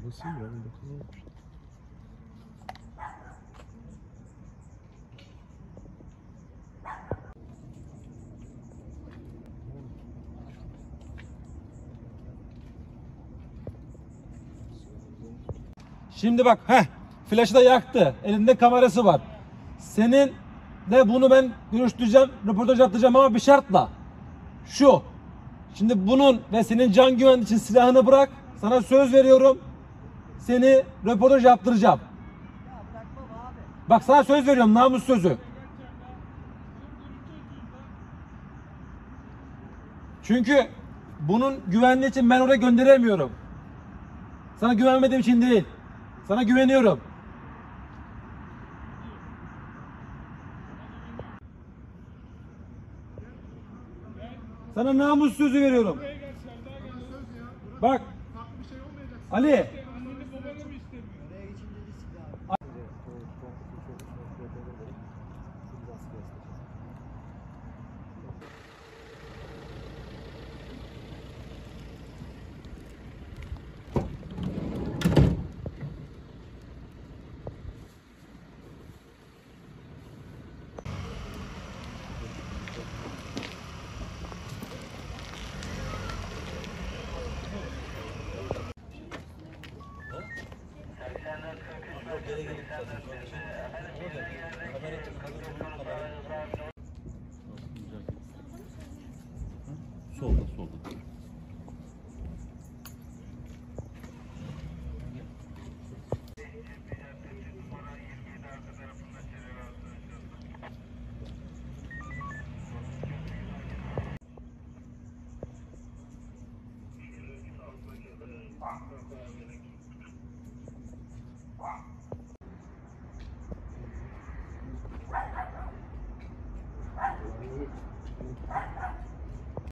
Nasıl ya? Bakın olmuş. Şimdi bak, flaşı da yaktı. Elinde kamerası var. Senin de bunu ben görüştüreceğim, röportaj yaptıracağım ama bir şartla. Şu. Şimdi bunun ve senin can güven için silahını bırak. Sana söz veriyorum. Seni röportaj yaptıracağım. Bak sana söz veriyorum, namus sözü. Çünkü bunun güvenliği için ben oraya gönderemiyorum. Sana güvenmediğim için değil. Sana güveniyorum. Sana namus sözü veriyorum. Bak. Ali. Solda, solda.